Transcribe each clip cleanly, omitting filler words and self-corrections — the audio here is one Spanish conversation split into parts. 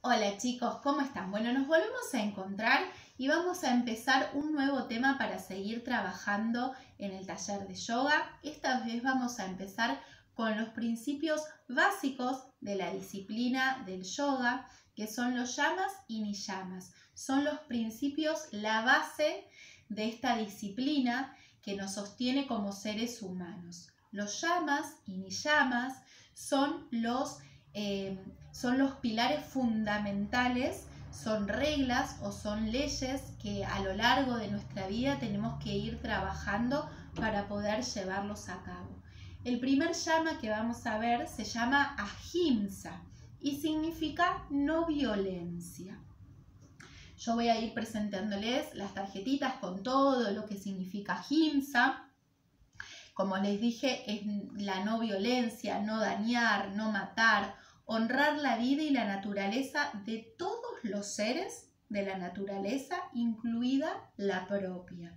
Hola chicos, ¿cómo están? Bueno, nos volvemos a encontrar y vamos a empezar un nuevo tema para seguir trabajando en el taller de yoga. Esta vez vamos a empezar con los principios básicos de la disciplina del yoga, que son los yamas y niyamas. Son los principios, la base de esta disciplina que nos sostiene como seres humanos. Los yamas y niyamas son los pilares fundamentales, son reglas o son leyes que a lo largo de nuestra vida tenemos que ir trabajando para poder llevarlos a cabo. El primer yama que vamos a ver se llama ahimsa y significa no violencia. Yo voy a ir presentándoles las tarjetitas con todo lo que significa ahimsa. Como les dije, es la no violencia, no dañar, no matar, honrar la vida y la naturaleza de todos los seres de la naturaleza, incluida la propia.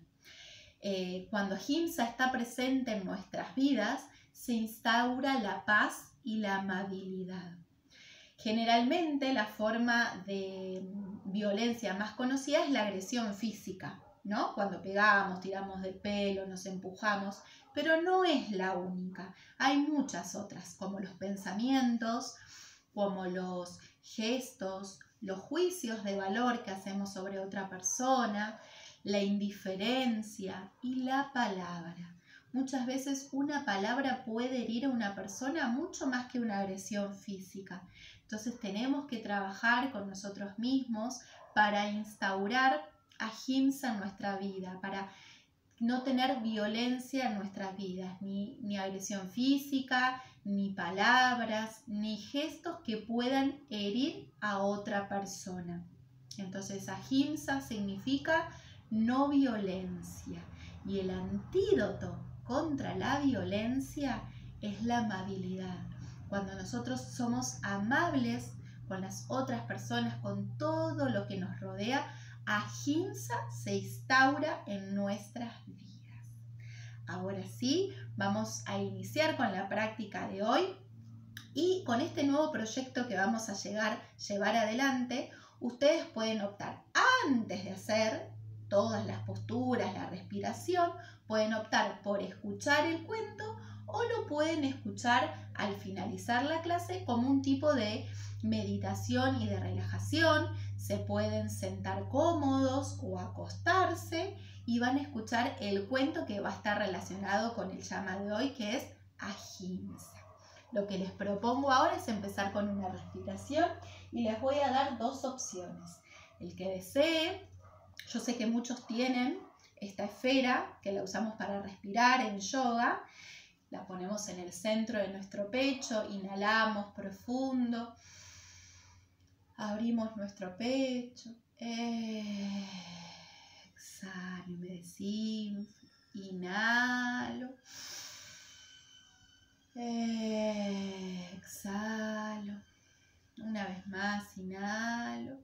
Cuando ahimsa está presente en nuestras vidas, se instaura la paz y la amabilidad. Generalmente la forma de violencia más conocida es la agresión física, ¿no? Cuando pegamos, tiramos del pelo, nos empujamos, pero no es la única. Hay muchas otras, como los pensamientos, como los gestos, los juicios de valor que hacemos sobre otra persona, la indiferencia y la palabra. Muchas veces una palabra puede herir a una persona mucho más que una agresión física. Entonces tenemos que trabajar con nosotros mismos para instaurar ahimsa en nuestra vida, para no tener violencia en nuestras vidas, ni agresión física, ni palabras, ni gestos que puedan herir a otra persona. Entonces ahimsa significa no violencia y el antídoto contra la violencia es la amabilidad. Cuando nosotros somos amables con las otras personas, con todo lo que nos rodea, ahimsa se instaura en nuestras vidas. Ahora sí, vamos a iniciar con la práctica de hoy y con este nuevo proyecto que vamos a llevar adelante, ustedes pueden optar antes de hacer todas las posturas, la respiración, pueden optar por escuchar el cuento o lo pueden escuchar al finalizar la clase como un tipo de meditación y de relajación. Se pueden sentar cómodos o acostarse y van a escuchar el cuento que va a estar relacionado con el yama de hoy, que es ahimsa. Lo que les propongo ahora es empezar con una respiración y les voy a dar dos opciones. El que desee, yo sé que muchos tienen esta esfera que la usamos para respirar en yoga. La ponemos en el centro de nuestro pecho, inhalamos profundo, abrimos nuestro pecho, exhalo, me desinflo, inhalo, exhalo, una vez más, inhalo,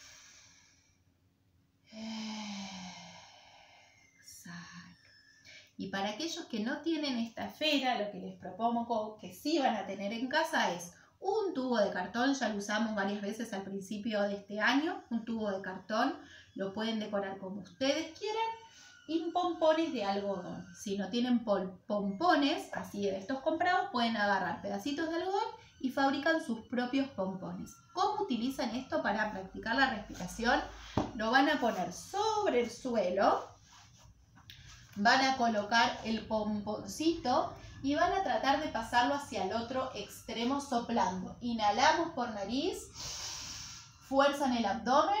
exhalo. Y para aquellos que no tienen esta esfera, lo que les propongo que sí van a tener en casa es un tubo de cartón. Ya lo usamos varias veces al principio de este año, un tubo de cartón, lo pueden decorar como ustedes quieran, y pompones de algodón. Si no tienen pompones, así de estos comprados, pueden agarrar pedacitos de algodón y fabrican sus propios pompones. ¿Cómo utilizan esto para practicar la respiración? Lo van a poner sobre el suelo, van a colocar el pomponcito y van a tratar de pasarlo hacia el otro extremo soplando. Inhalamos por nariz, fuerza en el abdomen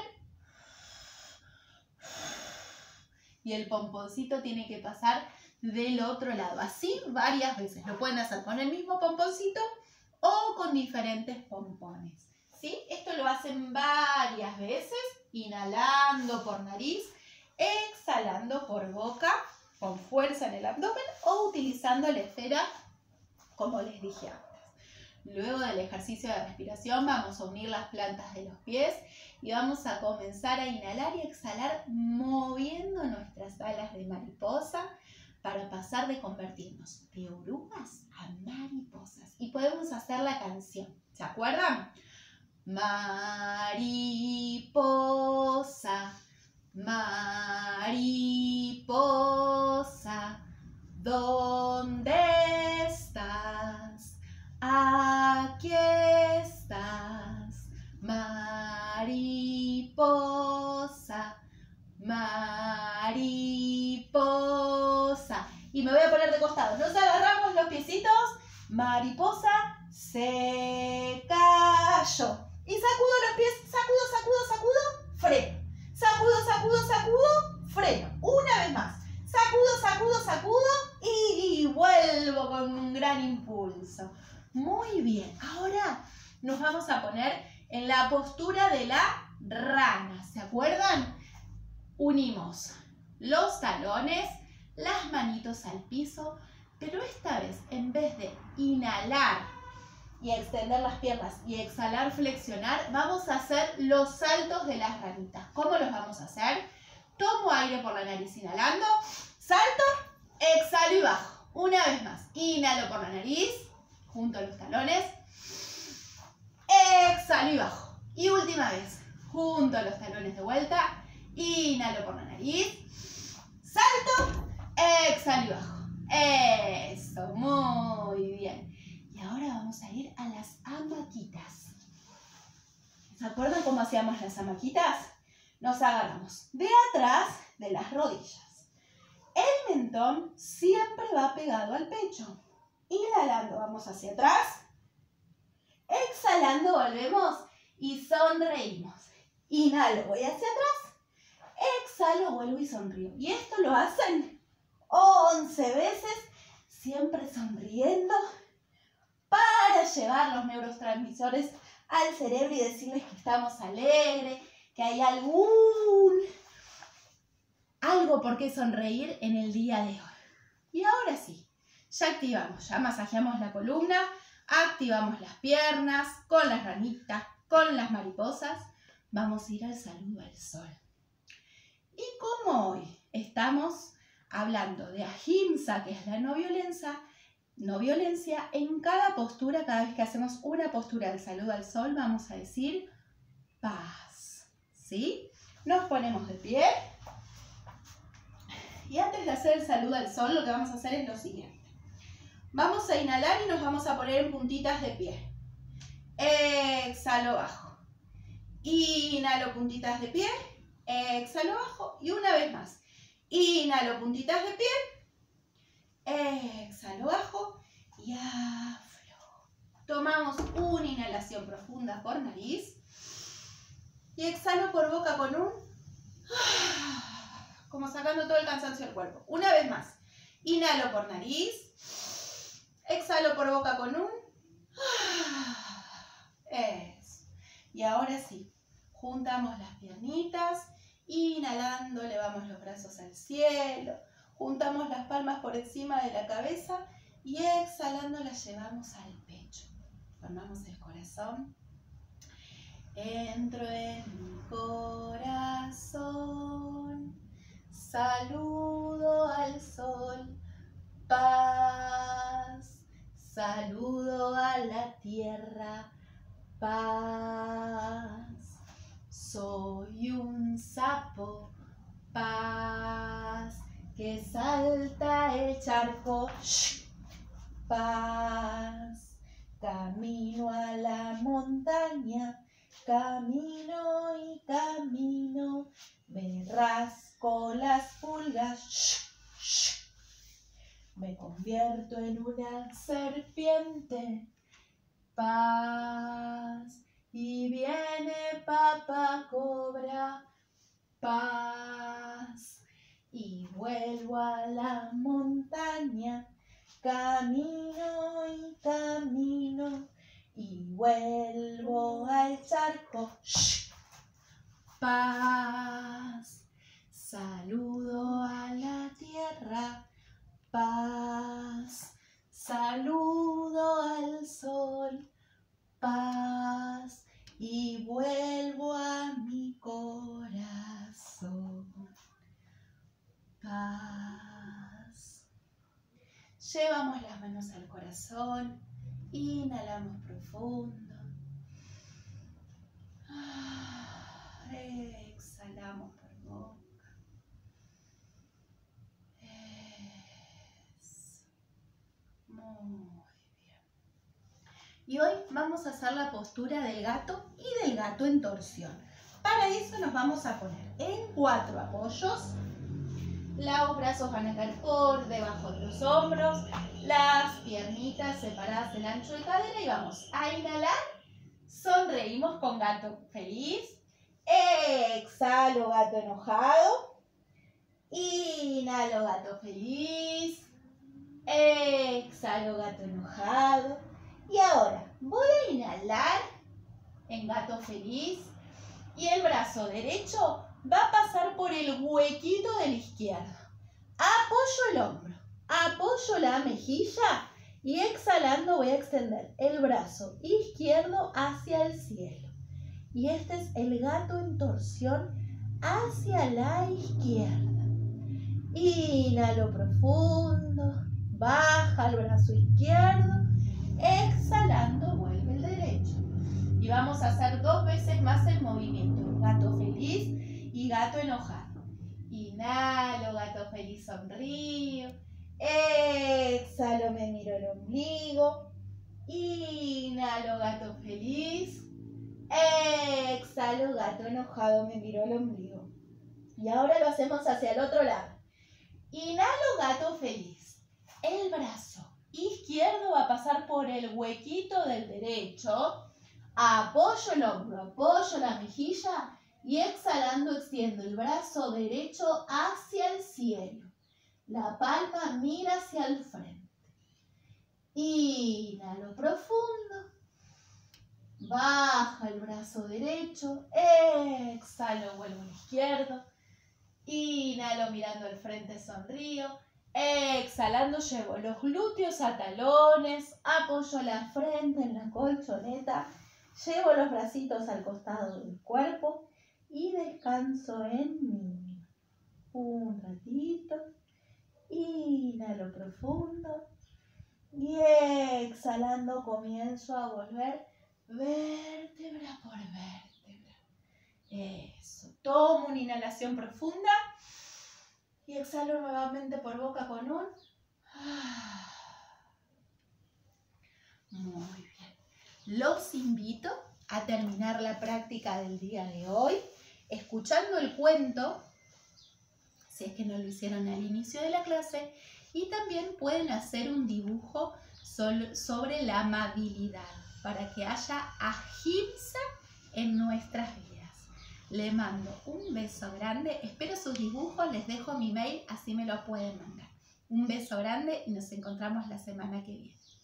y el pomponcito tiene que pasar del otro lado. Así varias veces. Lo pueden hacer con el mismo pomponcito o con diferentes pompones, ¿sí? Esto lo hacen varias veces, inhalando por nariz, exhalando por boca, con fuerza en el abdomen o utilizando la esfera como les dije antes. Luego del ejercicio de respiración vamos a unir las plantas de los pies y vamos a comenzar a inhalar y exhalar moviendo nuestras alas de mariposa para pasar de convertirnos de orugas a mariposas. Y podemos hacer la canción, ¿se acuerdan? mariposa, mariposa, ¿dónde estás? Aquí estás, mariposa, mariposa. Y me voy a poner de costado. Nos agarramos los piecitos. Mariposa se cayó. Y sacudo los pies. Sacudo, sacudo, sacudo. Freno. Sacudo, sacudo, sacudo. Freno. Una vez más. Sacudo, sacudo, sacudo. Y vuelvo con un gran impulso. Muy bien. Ahora nos vamos a poner en la postura de la rana. ¿Se acuerdan? Unimos los talones, las manitos al piso, pero esta vez en vez de inhalar y extender las piernas y exhalar, flexionar, vamos a hacer los saltos de las ranitas. ¿Cómo los vamos a hacer? Tomo aire por la nariz inhalando, salto, exhalo y bajo. Una vez más, inhalo por la nariz, junto a los talones, exhalo y bajo. Y última vez, junto a los talones de vuelta, inhalo por la nariz, salto, exhalo y bajo. Eso, muy bien. Y ahora vamos a ir a las hamaquitas. ¿Se acuerdan cómo hacíamos las hamaquitas? Nos agarramos de atrás de las rodillas. El mentón siempre va pegado al pecho. Inhalando vamos hacia atrás. Exhalando volvemos y sonreímos. Inhalo, voy hacia atrás. Exhalo, vuelvo y sonrío. Y esto lo hacen 11 veces, siempre sonriendo, para llevar los neurotransmisores al cerebro y decirles que estamos alegres, que hay algo por qué sonreír en el día de hoy. Y ahora sí, ya activamos, ya masajeamos la columna, activamos las piernas con las ranitas, con las mariposas. Vamos a ir al saludo al sol. Y como hoy estamos hablando de ahimsa, que es la no violencia, en cada postura, cada vez que hacemos una postura del saludo al sol, vamos a decir paz. ¿Sí? Nos ponemos de pie. Y antes de hacer el saludo al sol, lo que vamos a hacer es lo siguiente. Vamos a inhalar y nos vamos a poner en puntitas de pie. Exhalo, bajo. Inhalo, puntitas de pie. Exhalo, bajo. Y una vez más. Inhalo, puntitas de pie. Exhalo, bajo. Y aflojo. Tomamos una inhalación profunda por nariz. Y exhalo por boca con un... como sacando todo el cansancio del cuerpo. Una vez más. Inhalo por nariz. Exhalo por boca con un... Eso. Y ahora sí. Juntamos las piernitas. Inhalando, elevamos los brazos al cielo. Juntamos las palmas por encima de la cabeza. Y exhalando las llevamos al pecho. Formamos el corazón. Entro en mi corazón. Saludo al sol. Paz. Saludo a la tierra. Paz. Soy un sapo. Paz. Que salta el charco. Paz. Camino a la montaña. Camino y camino. Me rasco las pulgas. Me convierto en una serpiente. Paz. Y viene papá cobra. Paz. Y vuelvo a la montaña. Camino y camino. Y vuelvo al charco. Paz. Saludo a la tierra. Paz. Saludo al sol. Paz. Y vuelvo a mi corazón. Paz. Llevamos las manos al corazón. Inhalamos profundo. Exhalamos por boca. Muy bien. Y hoy vamos a hacer la postura del gato y del gato en torsión. Para eso nos vamos a poner en 4 apoyos. Los brazos van a caer por debajo de los hombros, las piernitas separadas del ancho de cadera y vamos a inhalar. Sonreímos con gato feliz. Exhalo, gato enojado. Inhalo, gato feliz. Exhalo, gato enojado. Y ahora voy a inhalar en gato feliz. Y el brazo derecho va a pasar por el huequito del izquierdo. Apoyo el hombro, apoyo la mejilla y exhalando voy a extender el brazo izquierdo hacia el cielo. Y este es el gato en torsión hacia la izquierda. Inhalo profundo, baja el brazo izquierdo, exhalando vuelve el derecho. Y vamos a hacer 2 veces más el movimiento, gato feliz y gato enojado. Inhalo, gato feliz, sonrío. Exhalo, me miro el ombligo. Inhalo, gato feliz. Exhalo, gato enojado, me miro el ombligo. Y ahora lo hacemos hacia el otro lado. Inhalo, gato feliz. El brazo izquierdo va a pasar por el huequito del derecho. Apoyo el hombro, apoyo la mejilla y exhalando extiendo el brazo derecho hacia el cielo. La palma mira hacia el frente. Inhalo profundo. Baja el brazo derecho. Exhalo, vuelvo al izquierdo. Inhalo mirando al frente, sonrío. Exhalando llevo los glúteos a talones. Apoyo la frente en la colchoneta. Llevo los bracitos al costado del cuerpo y descanso en mí. Un ratito. Inhalo profundo. Y exhalando comienzo a volver vértebra por vértebra. Eso. Tomo una inhalación profunda. Y exhalo nuevamente por boca con un... Muy bien. Los invito a terminar la práctica del día de hoy escuchando el cuento, si es que no lo hicieron al inicio de la clase, y también pueden hacer un dibujo sobre la amabilidad para que haya ahimsa en nuestras vidas. Le mando un beso grande, espero sus dibujos, les dejo mi mail, así me lo pueden mandar. Un beso grande y nos encontramos la semana que viene.